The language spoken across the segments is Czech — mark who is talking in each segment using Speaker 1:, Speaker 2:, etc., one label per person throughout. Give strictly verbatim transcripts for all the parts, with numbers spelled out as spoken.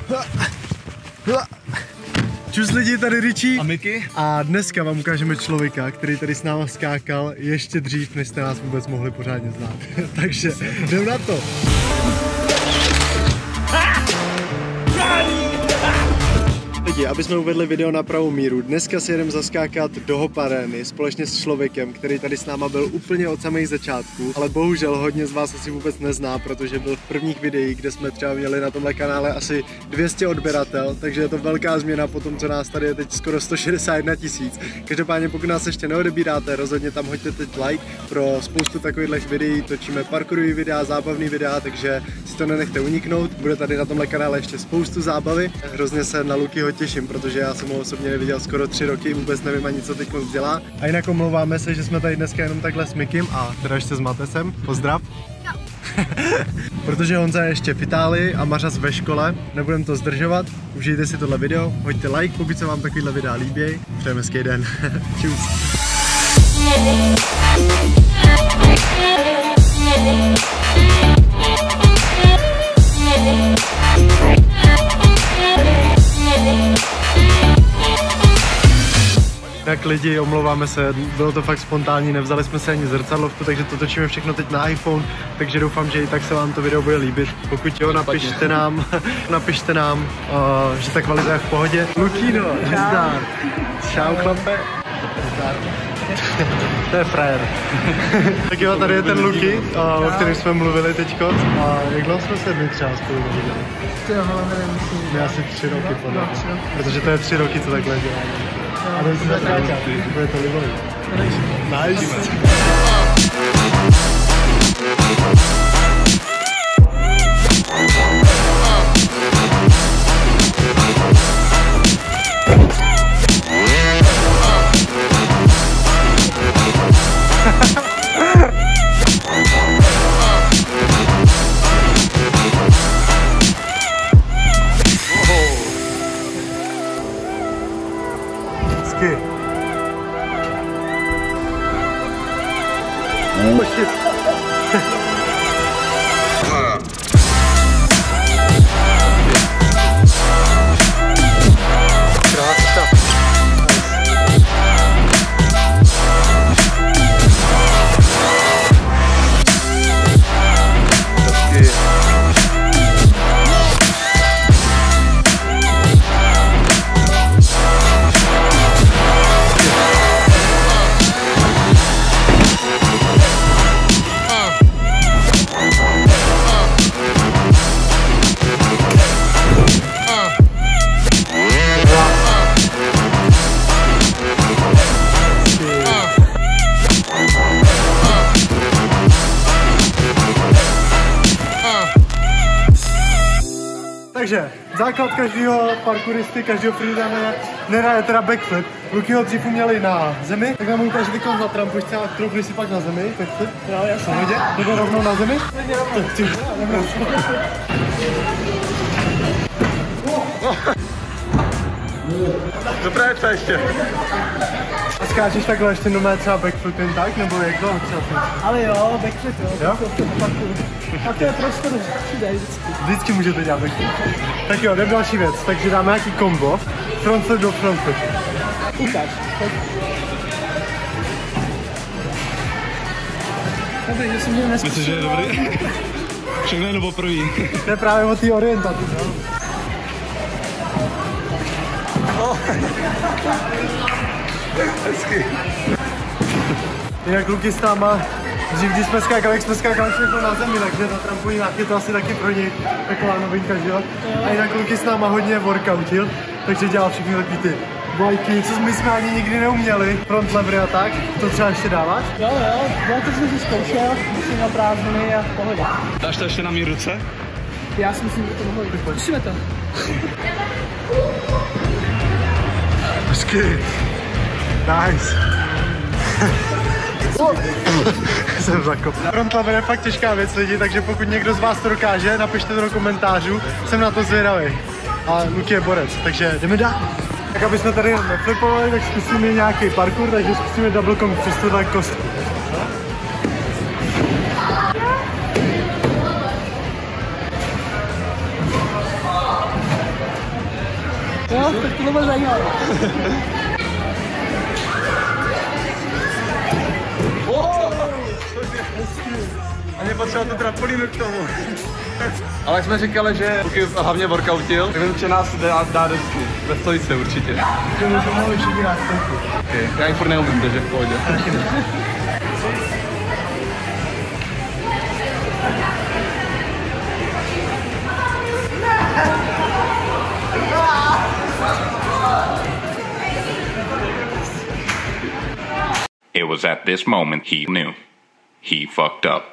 Speaker 1: Čus lidi, tady Richie
Speaker 2: a Miky.
Speaker 1: A dneska vám ukážeme člověka, který tady s náma skákal ještě dřív, než jste nás vůbec mohli pořádně znát. Takže jdem na to. Lidi, aby jsme uvedli video na pravou míru, dneska si jedeme zaskákat do Hop Arény společně s člověkem, který tady s náma byl úplně od samých začátků, ale bohužel hodně z vás asi vůbec nezná, protože byl v prvních videích, kde jsme třeba měli na tomhle kanále asi dvě stě odběratel, takže je to velká změna po tom, co nás tady je teď skoro sto šedesát jedna tisíc. Každopádně pokud nás ještě neodebíráte, rozhodně tam hoďte teď like, pro spoustu takových videí točíme parkourový videa, zábavný videa, takže si to nenechte uniknout. Bude tady na tomhle kanále ještě spoustu zábavy. Hrozně se na Lukyho těším, protože já jsem ho osobně neviděl skoro tři roky, vůbec nevím ani, co teď moc dělá. A jinak omlouváme se, že jsme tady dneska jenom takhle s Mikim a teda ještě s Matesem. Pozdrav. No. Protože Honza je ještě v Itálii a Mařas ve škole, nebudem to zdržovat. Užijte si tohle video, hoďte like, pokud se vám takovýhle videa líbí. Přejeme hezký den. Čus. Tak lidi, omlouváme se, bylo to fakt spontánní, nevzali jsme se ani zrcadlovku, takže to točíme všechno teď na iPhone, takže doufám, že i tak se vám to video bude líbit. Pokud jo, napište nám, napište nám, uh, že ta kvalita je v pohodě. Lukino, zdar. Čau chlape. Zdar. To je frajer. Tak jo, tady je ten Luky, uh, o kterém jsme mluvili teďko. A jak dlouho jsme se dny třeba spolu neviděli?
Speaker 3: Ty jo, ale nevím, myslím.
Speaker 1: My asi tři roky podle. Protože to je tři roky, co takhle děláme. A jdem si zaskákat, bude to libový. Nice. Oh shit. Takže základ každého parkouristy, každého freerunnera je teda backflip. Lukyho dřív uměli na zemi, tak nám ukáže teď na trampočce a troufli si pak na zemi, backflip. Jo, jasně. Pohodě, jdeme rovnou na zemi. Tak ty. Dobré, co ještě? A skáčeš takhle ještě nomé třeba backflip jen tak, nebo jak dlouho třeba?
Speaker 3: Ale jo, backflip jo,
Speaker 1: jo?
Speaker 3: A to je prostor, všude vždycky.
Speaker 1: Vždycky můžete dělat backflip. Tak jo, jdem další věc, takže dáme nějaký kombo, frontflip do frontflip.
Speaker 3: Ukáž. Dobrý, že jsem měl nesmysl.
Speaker 2: Myslíš, že je dobrý? Všechno je nebo první.
Speaker 1: To je právě o té orientaci, no? Oh. Hezky. Jinak Luky s náma, dřív když jsme skákali, jak jsme skákali všechno na zemi, takže na trampolínách je to asi taky pro něj taková novinka, že jo? A jinak Luky s náma hodně workoutil, takže dělal všechny takový ty vlajky, co my jsme ani nikdy neuměli, front levery a tak, to třeba ještě dávat?
Speaker 3: Jo, jo, já to jsem si zkoušel, musím na prázdniny a v pohodě.
Speaker 2: Dáš to ještě na mý ruce?
Speaker 3: Já si myslím, že to mohlo jít. Zkusíme to.
Speaker 1: Hezky. Nice. Jsem zakopl. Front lever je fakt těžká věc lidi, takže pokud někdo z vás to dokáže, napište to do komentářů, jsem na to zvědavý. A Luky je borec, takže jdeme dál. Tak aby jsme tady neflipovali, tak zkusíme nějaký parkour, takže zkusíme double kong přes tuhle kostku.
Speaker 3: Jo, tak to bude zajímavé.
Speaker 1: A mě potřeba tu trampolínu k tomu.
Speaker 4: Ale jak jsme říkali, že Luky hlavně workoutil, tak vím, že nás dá, dá desky. Ve stojice určitě.
Speaker 1: Že můžu mohli všichni na stolku.
Speaker 4: Okay. Já jim furt neumím, takže v pohodě.
Speaker 5: It was at this moment he knew. He fucked up.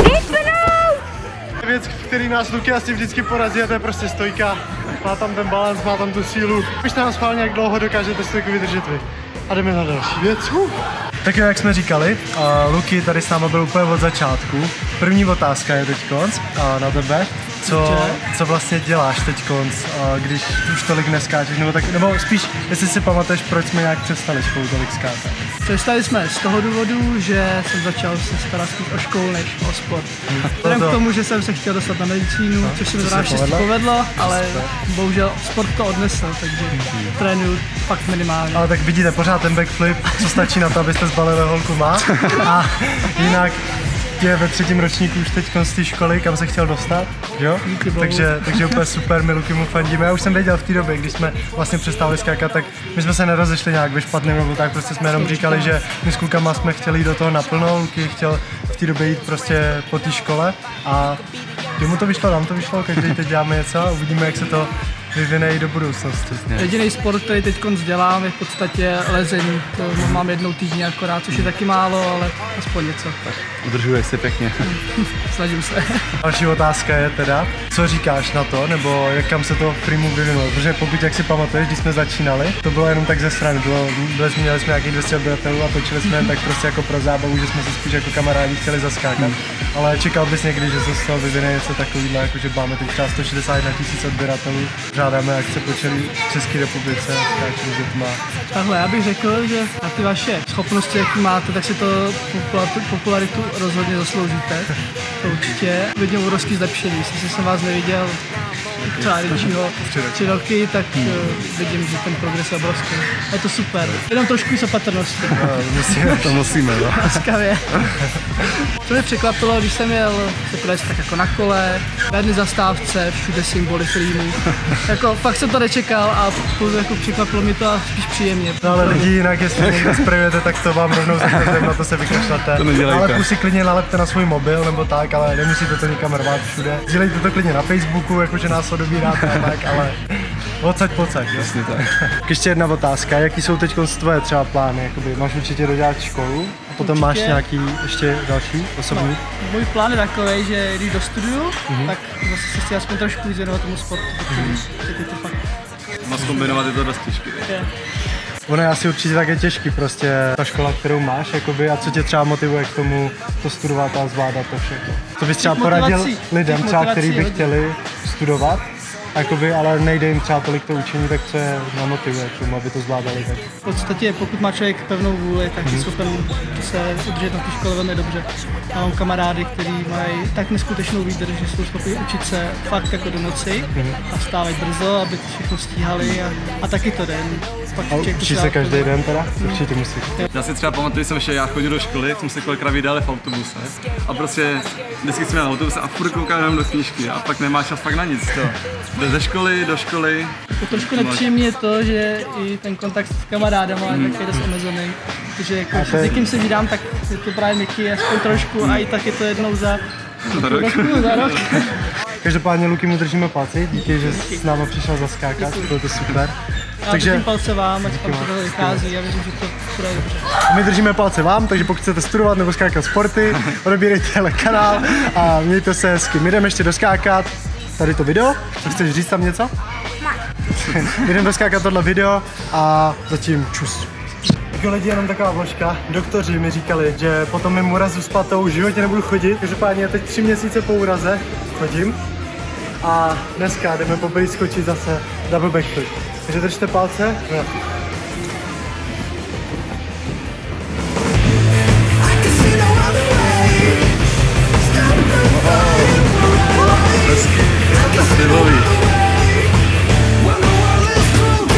Speaker 1: Věc, který nás Luky asi vždycky porazí, a to je prostě stojka. Má tam ten balans, má tam tu sílu. Už nám schválně, jak dlouho dokážete stojku vydržet vy. A jdeme na další věc. Uh. Tak jak jsme říkali, uh, Luky tady s náma byl úplně od začátku. První otázka je teďkonc uh, na tebe. Co, co vlastně děláš teďkonc, uh, když už tolik neskáčeš, nebo, tak, nebo spíš, jestli si pamatuješ, proč jsme nějak přestali spolu tolik skákat?
Speaker 3: Přestali jsme z toho důvodu, že jsem začal se starat spíš o školu než o sport. Vzhledem
Speaker 1: to...
Speaker 3: k tomu, že jsem se chtěl dostat na medicínu, no, což se mi to naštěstí povedlo, povedlo ale bohužel sport to odnesl, takže mm-hmm. trénuju fakt minimálně.
Speaker 1: Ale tak vidíte, pořád ten backflip, co stačí na to, abyste zbalili holku, má. A jinak je ve třetím ročníku už teď z té školy, kam se chtěl dostat, jo? Takže, takže úplně super, my Luky mu fandíme. Já už jsem věděl v té době, když jsme vlastně přestali skákat, tak my jsme se nerozešli nějak ve špatném nebo tak, prostě jsme jenom říkali, že my s klukama jsme chtěli jít do toho naplno, Luky chtěl v té době jít prostě po té škole a mu to vyšlo, nám to vyšlo, každý teď děláme něco a uvidíme, jak se to vyvine i do budoucnosti.
Speaker 3: Jediný sport, který teď dělám, je v podstatě lezení. To mám jednou týdně akorát, což je taky málo, ale aspoň něco.
Speaker 4: Udržuješ se pěkně.
Speaker 3: Snažím se.
Speaker 1: Další otázka je teda, co říkáš na to, nebo jak kam se to freemu vyvinulo, protože pokud, jak si pamatuješ, když jsme začínali, to bylo jenom tak ze strany, bylo, byli, měli jsme nějakých dvě stě odběratelů a točili jsme jen tak prostě jako pro zábavu, že jsme se spíš jako kamarádi chtěli zaskákat, hmm. ale čekal bys někdy, že se z toho vyvine něco takového, jako že máme teď třeba sto šedesát jedna tisíc odběratelů, žádáme akce po celé České republice, skáčení s dětma.
Speaker 3: Takhle, já bych řekl, že na ty vaše schopnosti, jaký máte, tak si to popularitu rozhodně zasloužíte. To určitě vidím obrovský zlepšení. Jestli jsem vás neviděl třeba většího tři roky, tak hmm. vidím, že ten progres je obrovský. Je to super. Jenom trošku s opatrností.
Speaker 4: No, musíme, to musíme, no.
Speaker 3: Laskavě. To mě překvapilo, když jsem jel se projet tak jako na kole, na jedné zastávce, všude symboly filmů. Jako fakt jsem to nečekal a jako překvapilo mě to a spíš příjemně.
Speaker 1: No ale lidi jinak, jestli někde sprayujete, tak to vám rovnou zakazujeme, na to se vykašlete. Ale pusy klidně nalepte na svůj mobil nebo tak, ale nemusíte to nikam rvát všude. Sdílejte to klidně na Facebooku, jakože nás odebíráte a tak, ale odsaď pocať.
Speaker 4: Jasně tak.
Speaker 1: Ještě jedna otázka, jaký jsou teď tvoje třeba plány? Jakoby, máš určitě dodělat školu a potom určitě. Máš nějaký ještě další osobní?
Speaker 3: No, můj plán je takový, že když dostuduju, mm-hmm. tak zase se chci aspoň trošku věnovat tomu sportu, protože mm-hmm. je to fakt.
Speaker 4: No zkombinovat je to dost těžké.
Speaker 1: Ono je asi určitě také těžký, prostě ta škola, kterou máš, jakoby, a co tě třeba motivuje k tomu to studovat a zvládat to všechno. To bys třeba poradil lidem, třeba, kteří by chtěli studovat, jakoby, ale nejde jim třeba tolik to učení, tak co je namotivuje k tomu, aby to zvládali. Tak.
Speaker 3: V podstatě, pokud má člověk pevnou vůli, tak je mm-hmm. schopen se udržet na té škole velmi dobře. Já mám kamarády, kteří mají tak neskutečnou výdrž, že jsou schopni učit se fakt jako do noci mm-hmm. a stávat brzo, aby to všechno stíhali a, a taky to jde.
Speaker 1: A učí se každý den teda? Mm. Určitě musíš.
Speaker 4: Já si třeba pamatuju, jsem ještě já chodil do školy, jsme se kolikrát vydali v autobuse a prostě vždycky jsme na autobuse a furt koukali jenom do knížky a pak nemá čas fakt na nic. To. Jde ze školy do školy.
Speaker 3: To trošku nepříjemně je to, že i ten kontakt s kamarádama je mm. taky dost omezený. Protože jako, když s někým se vydám, tak je to právě měkký aspoň trošku a i tak je to jednou za,
Speaker 4: za rok.
Speaker 3: Roku, za rok.
Speaker 1: Každopádně Luky mu držíme palci, díky, že s náma přišel zaskákat, bylo to super.
Speaker 3: Já takže držím palce vám, ať vám to vychází a věřím, že to bude dobře.
Speaker 1: My držíme palce vám, takže pokud chcete studovat nebo skákat sporty, odebírejte tenhle kanál a mějte se hezky. My jdeme ještě doskákat tady to video. Co chceš říct tam něco? Ne. Jdeme doskákat tohle video a zatím čus. Tak lidi, jenom taková vložka. Doktoři mi říkali, že po tom mým úrazu s patou v životě nebudu chodit. Každopádně teď tři měsíce po úraze chodím. A dneska jdeme poprvé skočit zase double backflip. Takže držte palce. No.
Speaker 4: Hezky. Stylový.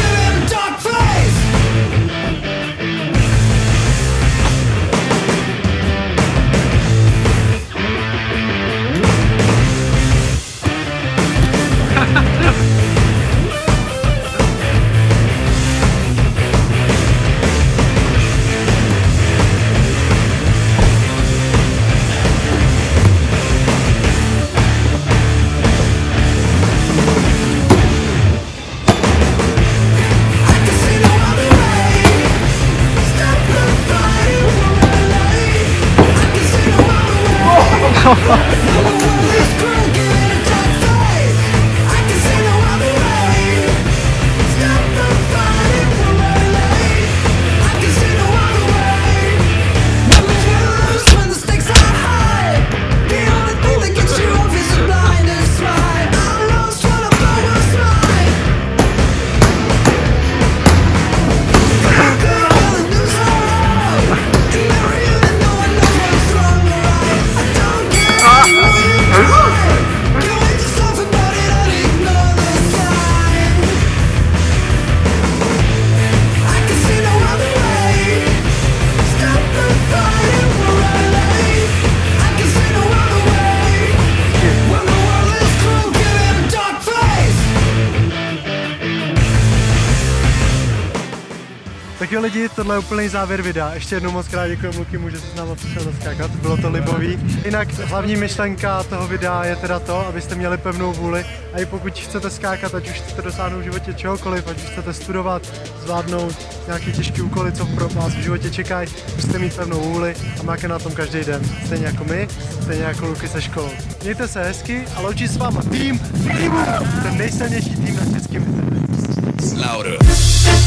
Speaker 1: Tak jo lidi, tohle je úplný závěr videa. Ještě jednou moc krát děkuji Lukymu, že jsi s náma přišel zaskákat, bylo to libový. Jinak hlavní myšlenka toho videa je teda to, abyste měli pevnou vůli a i pokud chcete skákat, ať už chcete dosáhnout v životě čehokoliv, ať už chcete studovat, zvládnout nějaký těžký úkoly, co pro vás v životě čekají, musíte mít pevnou vůli a máte na tom každý den. Stejně jako my, stejně jako Luky se školou. Mějte se hezky a loučí s váma tým, tým, ten nejsilnější tým na českém internetu.